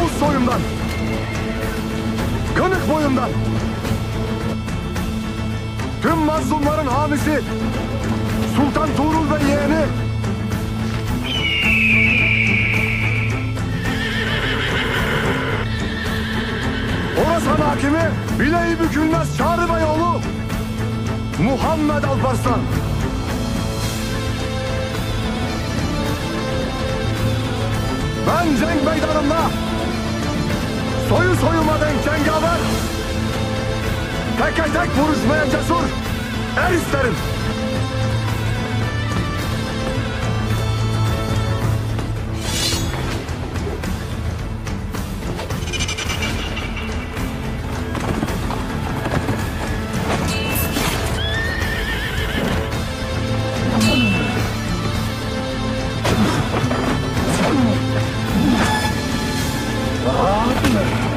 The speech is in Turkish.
Rus soyundan, Kınık boyundan, tüm mazlumların hamisi Sultan Tuğrul ve yeğeni Orasan hakimi bileği bükülmez Çağrı Beyoğlu Muhammed Alparslan. Ben cenk meydanında soyu soyuma denk cengaver, teke tek vuruşmaya cesur er isterim. Ah!